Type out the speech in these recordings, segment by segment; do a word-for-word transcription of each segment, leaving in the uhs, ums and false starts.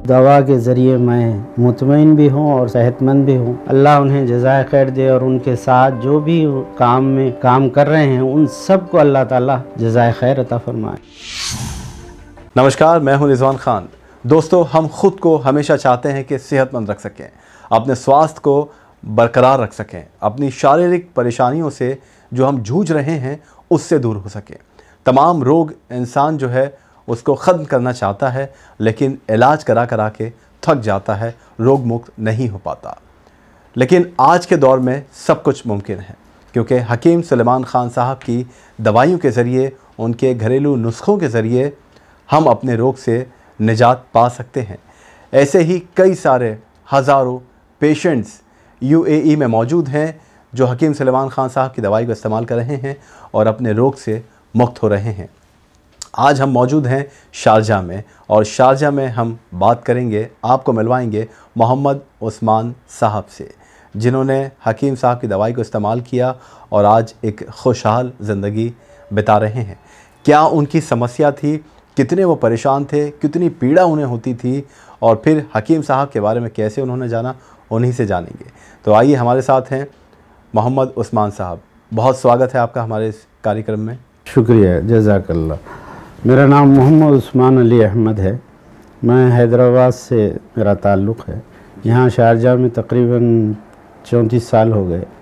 दवा के ज़रिए मैं मुतमईन भी हूँ और सेहतमंद भी हूँ। अल्लाह उन्हें जज़ाए खैर दे और उनके साथ जो भी काम में काम कर रहे हैं उन सब को अल्लाह ताला जज़ाए खैर अता फरमाए। नमस्कार, मैं हूं रिजवान खान। दोस्तों, हम खुद को हमेशा चाहते हैं कि सेहतमंद रख सकें, अपने स्वास्थ्य को बरकरार रख सकें, अपनी शारीरिक परेशानियों से जो हम जूझ रहे हैं उससे दूर हो सकें। तमाम रोग इंसान जो है उसको ख़त्म करना चाहता है, लेकिन इलाज करा करा के थक जाता है, रोग मुक्त नहीं हो पाता। लेकिन आज के दौर में सब कुछ मुमकिन है, क्योंकि हकीम सुलेमान ख़ान साहब की दवाइयों के ज़रिए, उनके घरेलू नुस्खों के ज़रिए हम अपने रोग से निजात पा सकते हैं। ऐसे ही कई सारे हज़ारों पेशेंट्स यूएई में मौजूद हैं जो हकीम सुलेमान ख़ान साहब की दवाई को इस्तेमाल कर रहे हैं और अपने रोग से मुक्त हो रहे हैं। आज हम मौजूद हैं शारजाह में, और शारजाह में हम बात करेंगे, आपको मिलवाएंगे मोहम्मद उस्मान साहब से, जिन्होंने हकीम साहब की दवाई को इस्तेमाल किया और आज एक खुशहाल ज़िंदगी बिता रहे हैं। क्या उनकी समस्या थी, कितने वो परेशान थे, कितनी पीड़ा उन्हें होती थी, और फिर हकीम साहब के बारे में कैसे उन्होंने जाना, उन्हीं से जानेंगे। तो आइए, हमारे साथ हैं मोहम्मद उस्मान साहब। बहुत स्वागत है आपका हमारे इस कार्यक्रम में। शुक्रिया, जज़ाकल्लाह। मेरा नाम मोहम्मद उस्मान अली अहमद है। मैं हैदराबाद से मेरा ताल्लुक़ है। यहाँ शारजाह में तकरीबन चौंतीस साल हो गए।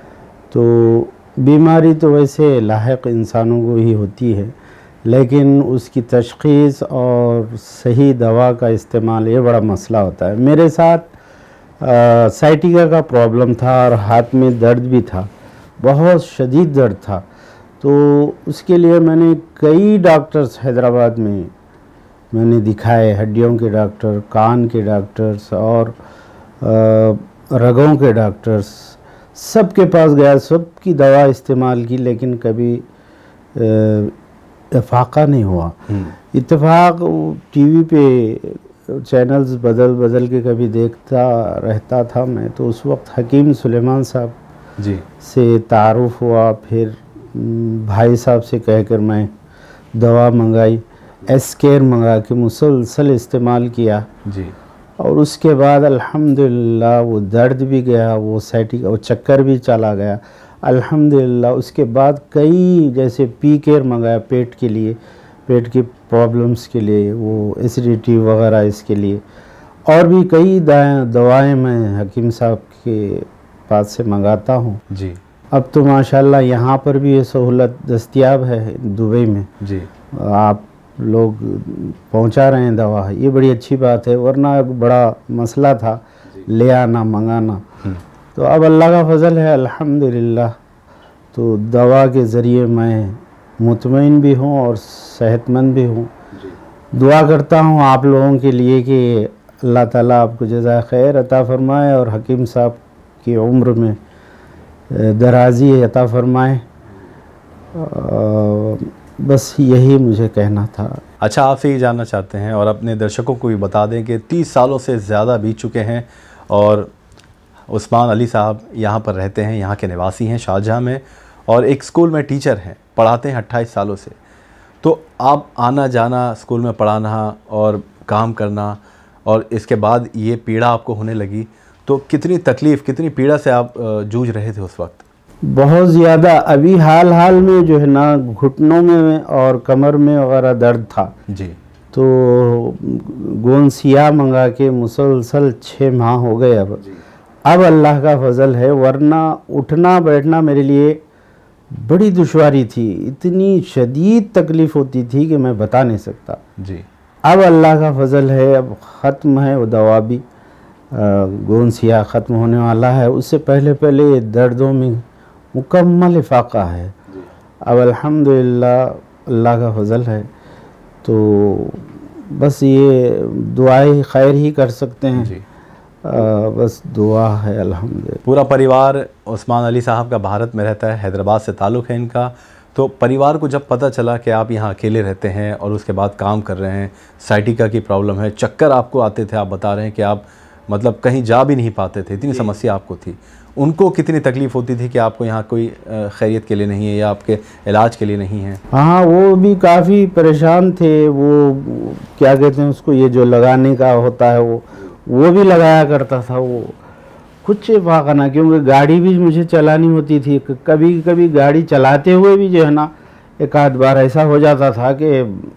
तो बीमारी तो वैसे लायक इंसानों को ही होती है, लेकिन उसकी तशख़ीस और सही दवा का इस्तेमाल ये बड़ा मसला होता है। मेरे साथ साइटिका का प्रॉब्लम था और हाथ में दर्द भी था, बहुत शदीद दर्द था। तो उसके लिए मैंने कई डॉक्टर्स हैदराबाद में मैंने दिखाए, हड्डियों के डॉक्टर, कान के डॉक्टर्स और रगों के डॉक्टर्स, सब के पास गया, सब की दवा इस्तेमाल की, लेकिन कभी इत्फाक़ा नहीं हुआ। इत्तेफाक टीवी पे चैनल्स बदल बदल के कभी देखता रहता था मैं। तो उस वक्त हकीम सुलेमान साहब जी से तारुफ़ हुआ। फिर भाई साहब से कहकर मैं दवा मंगाई, एस्केर मंगा के मुसलसल इस्तेमाल किया जी। और उसके बाद अल्हम्दुलिल्लाह वो दर्द भी गया, वो साइटिका, वो चक्कर भी चला गया अल्हम्दुलिल्लाह। उसके बाद कई जैसे पी केयर मंगाया पेट के लिए, पेट की प्रॉब्लम्स के लिए, वो एसिडिटी वगैरह इसके लिए, और भी कई दवाएं मैं हकीम साहब के पास से मंगाता हूँ जी। अब तो माशाल्लाह यहाँ पर भी ये सहूलत दस्तयाब है दुबई में जी। आप लोग पहुँचा रहे हैं दवा, ये बड़ी अच्छी बात है, वरना एक बड़ा मसला था ले आना मंगाना। तो अब अल्लाह का फजल है अल्हम्दुलिल्लाह। तो दवा के ज़रिए मैं मुतमईन भी हूँ और सेहतमंद भी हूँ। दुआ करता हूँ आप लोगों के लिए कि अल्लाह ताला आपको जज़ाए खैर अता फ़रमाए और हकीम साहब की उम्र में दराज़ी अता फ़रमाए। बस यही मुझे कहना था। अच्छा, आपसे ये जानना चाहते हैं और अपने दर्शकों को भी बता दें कि तीस सालों से ज़्यादा बीत चुके हैं और उस्मान अली साहब यहाँ पर रहते हैं, यहाँ के निवासी हैं शारजाह में, और एक स्कूल में टीचर हैं, पढ़ाते हैं अट्ठाईस सालों से। तो आप आना जाना, स्कूल में पढ़ाना और काम करना, और इसके बाद ये पीड़ा आपको होने लगी, तो कितनी तकलीफ़, कितनी पीड़ा से आप जूझ रहे थे उस वक्त? बहुत ज़्यादा। अभी हाल हाल में जो है ना घुटनों में और कमर में वगैरह दर्द था जी। तो गोंद सिया मंगा के मुसलसल छः माह हो गए। अब अब अल्लाह का फजल है, वरना उठना बैठना मेरे लिए बड़ी दुश्वारी थी, इतनी शदीद तकलीफ़ होती थी कि मैं बता नहीं सकता जी। अब अल्लाह का फजल है, अब ख़त्म है वो दवा भी, गोंद सिया ख़त्म होने वाला है। उससे पहले पहले दर्दों में मुकम्मल इफ़ाक़ा है। अब अल्हम्दुलिल्लाह अल्लाह का फजल है। तो बस ये दुआएं खैर ही कर सकते हैं जी। आ, बस दुआ है अल्हम्दुलिल्लाह। पूरा परिवार उस्मान अली साहब का भारत में रहता है, हैदराबाद से ताल्लुक़ है इनका। तो परिवार को जब पता चला कि आप यहाँ अकेले रहते हैं और उसके बाद काम कर रहे हैं, साइटिका की प्रॉब्लम है, चक्कर आपको आते थे, आप बता रहे हैं कि आप मतलब कहीं जा भी नहीं पाते थे, इतनी समस्या आपको थी। उनको कितनी तकलीफ़ होती थी कि आपको यहाँ कोई खैरियत के लिए नहीं है या आपके इलाज के लिए नहीं है? हाँ, वो भी काफ़ी परेशान थे। वो क्या कहते हैं उसको, ये जो लगाने का होता है वो वो भी लगाया करता था वो, कुछ फाका ना, क्योंकि गाड़ी भी मुझे चलानी होती थी। कभी कभी गाड़ी चलाते हुए भी जो है ना एक आध बार ऐसा हो जाता था कि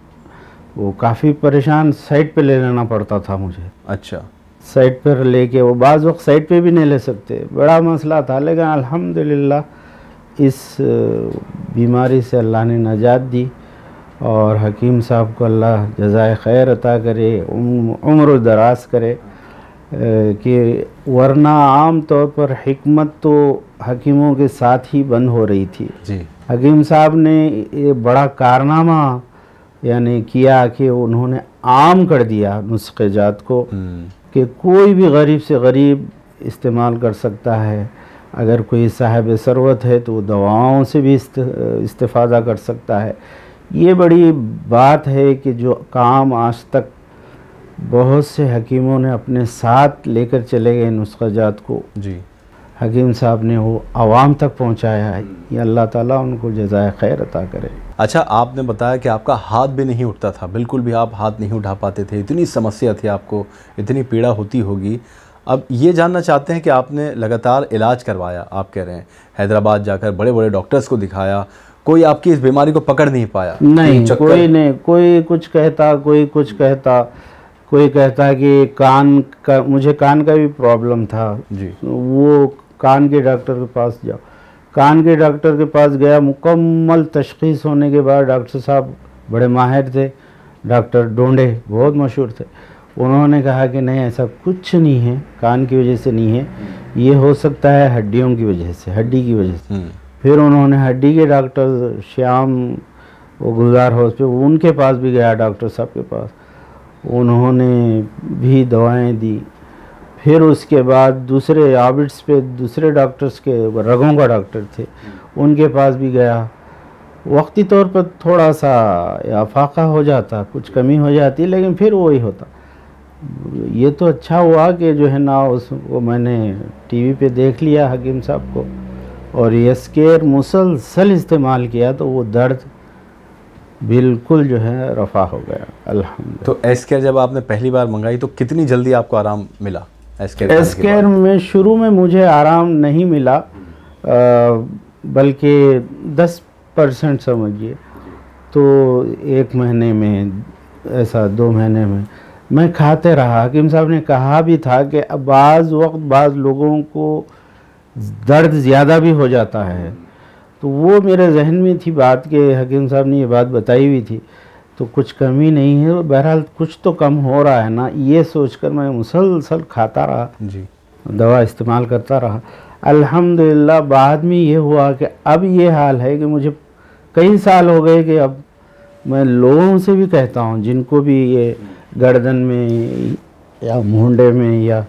वो काफ़ी परेशान साइड पे ले लेना पड़ता था मुझे। अच्छा, साइड पर लेके, वो बाज़ वक्त साइड पे भी नहीं ले सकते, बड़ा मसला था। लेकिन अल्हम्दुलिल्लाह इस बीमारी से अल्लाह ने नजात दी और हकीम साहब को अल्लाह जज़ाए खैर अता करे, उम्र दराज करे। कि वरना आम तौर पर हिकमत तो हकीमों के साथ ही बंद हो रही थी जी। हकीम साहब ने ये बड़ा कारनामा यानी किया कि उन्होंने आम कर दिया नुस्खे जात को कि कोई भी गरीब से गरीब इस्तेमाल कर सकता है। अगर कोई साहिब सरवत है तो दवाओं से भी इस्तेफादा कर सकता है। ये बड़ी बात है कि जो काम आज तक बहुत से हकीमों ने अपने साथ लेकर चले गए नुस्खा जात को, जी, हकीम साहब ने वो आवाम तक पहुंचाया है। ये अल्लाह ताला उनको जज़ाए खैर अता करे। अच्छा, आपने बताया कि आपका हाथ भी नहीं उठता था, बिल्कुल भी आप हाथ नहीं उठा पाते थे, इतनी समस्या थी आपको, इतनी पीड़ा होती होगी। अब ये जानना चाहते हैं कि आपने लगातार इलाज करवाया, आप कह रहे हैं हैदराबाद जाकर बड़े बड़े डॉक्टर्स को दिखाया, कोई आपकी इस बीमारी को पकड़ नहीं पाया? नहीं, कोई नहीं, कोई कुछ कहता, कोई कुछ कहता, कोई कहता कि कान का, मुझे कान का भी प्रॉब्लम था जी, वो कान के डॉक्टर के पास जाओ। कान के डॉक्टर के पास गया, मुकम्मल तशख़ीस होने के बाद डॉक्टर साहब बड़े माहिर थे, डॉक्टर डोंडे बहुत मशहूर थे, उन्होंने कहा कि नहीं ऐसा कुछ नहीं है, कान की वजह से नहीं है, ये हो सकता है हड्डियों की वजह से, हड्डी की वजह से। फिर उन्होंने हड्डी के डॉक्टर श्याम वो गुलजार हाउस पे, उनके पास भी गया डॉक्टर साहब के पास, उन्होंने भी दवाएं दी। फिर उसके बाद दूसरे आबिट्स पे दूसरे डॉक्टर्स के रगों का डॉक्टर थे, उनके पास भी गया। वक्ती तौर पर थोड़ा सा आफाका हो जाता, कुछ कमी हो जाती, लेकिन फिर वही होता। ये तो अच्छा हुआ कि जो है ना उसको मैंने टीवी पे देख लिया हकीम साहब को, और एस्केयर मुसलसल इस्तेमाल किया तो वो दर्द बिल्कुल जो है रफ़ा हो गया अल्हम्दुलिल्लाह। तो एस्केयर जब आपने पहली बार मंगाई तो कितनी जल्दी आपको आराम मिला? एस्केयर एस्केयर में शुरू में मुझे आराम नहीं मिला, बल्कि दस परसेंट समझिए। तो एक महीने में, ऐसा दो महीने में मैं खाते रहा। हकीम साहब ने कहा भी था कि बाज़ वक्त बाज़ लोगों को दर्द ज़्यादा भी हो जाता है, तो वो मेरे जहन में थी बात के हकीम साहब ने ये बात बताई हुई थी, तो कुछ कमी नहीं है, बहरहाल कुछ तो कम हो रहा है ना, ये सोचकर मैं मुसलसल खाता रहा जी, दवा इस्तेमाल करता रहा। अल्हम्दुलिल्लाह बाद में ये हुआ कि अब ये हाल है कि मुझे कई साल हो गए कि अब मैं लोगों से भी कहता हूँ जिनको भी ये गर्दन में या मुंडे में या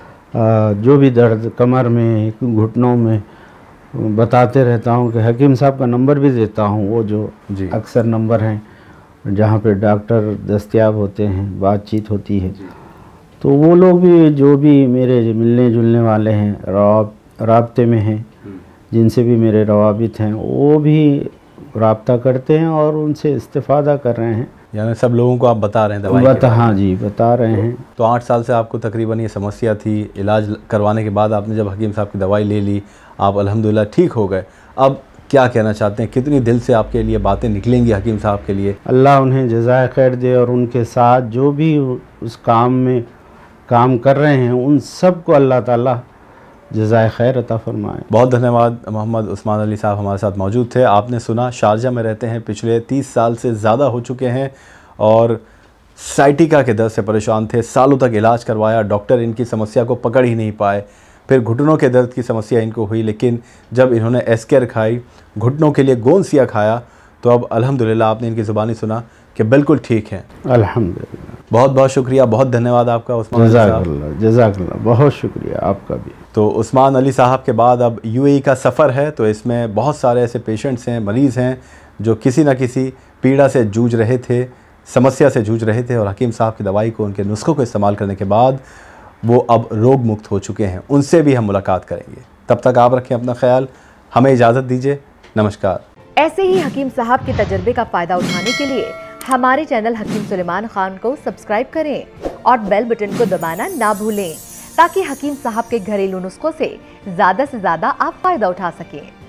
जो भी दर्द, कमर में, घुटनों में, बताते रहता हूँ कि हकीम साहब का नंबर भी देता हूँ, वो जो अक्सर नंबर हैं जहाँ पे डॉक्टर दस्तयाब होते हैं, बातचीत होती है। तो वो लोग भी जो भी मेरे मिलने जुलने वाले हैं, राब राब्ते में हैं, जिनसे भी मेरे रवाबित हैं, वो भी राब्ता करते हैं और उनसे इस्तेफादा कर रहे हैं। यानी सब लोगों को आप बता रहे हैं दवाई बता, हाँ जी, बता रहे हैं। तो आठ साल से आपको तकरीबन ये समस्या थी, इलाज करवाने के बाद आपने जब हकीम साहब की दवाई ले ली, आप अल्हम्दुलिल्लाह ठीक हो गए। अब क्या कहना चाहते हैं, कितनी दिल से आपके लिए बातें निकलेंगी हकीम साहब के लिए? अल्लाह उन्हें जज़ाए खैर दे, और उनके साथ जो भी उस काम में काम कर रहे हैं उन सब को अल्लाह ताला जज़ाए खैर अता फरमाए। बहुत धन्यवाद। मोहम्मद उस्मान अली साहब हमारे साथ मौजूद थे। आपने सुना, शारजा में रहते हैं, पिछले तीस साल से ज़्यादा हो चुके हैं और साइटिका के दर्द से परेशान थे, सालों तक इलाज करवाया, डॉक्टर इनकी समस्या को पकड़ ही नहीं पाए। फिर घुटनों के दर्द की समस्या इनको हुई, लेकिन जब इन्होंने एस्केयर खाई, घुटनों के लिए गोंसिया खाया, तो अब अल्हम्दुलिल्लाह आपने इनकी ज़ुबानी सुना कि बिल्कुल ठीक हैं। अल्हम्दुलिल्लाह। बहुत बहुत शुक्रिया, बहुत धन्यवाद आपका उस्मान अली साहब। जज़ाकल्लाह, बहुत शुक्रिया आपका भी। तो उस्मान अली साहब के बाद अब यूएई का सफ़र है, तो इसमें बहुत सारे ऐसे पेशेंट्स हैं, मरीज़ हैं जो किसी न किसी पीड़ा से जूझ रहे थे, समस्या से जूझ रहे थे, और हकीम साहब की दवाई को, उनके नुस्खों को इस्तेमाल करने के बाद वो अब रोग मुक्त हो चुके हैं, उनसे भी हम मुलाकात करेंगे। तब तक आप रखें अपना ख्याल, हमें इजाज़त दीजिए, नमस्कार। ऐसे ही हकीम साहब के तजर्बे का फ़ायदा उठाने के लिए हमारे चैनल हकीम सुलेमान खान को सब्सक्राइब करें और बेल बटन को दबाना ना भूलें, ताकि हकीम साहब के घरेलू नुस्खों से ज़्यादा से ज़्यादा आप फ़ायदा उठा सकें।